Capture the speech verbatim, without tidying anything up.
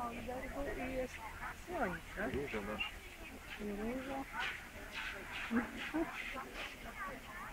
Albergu i jest słońce. Róża masz. I róża.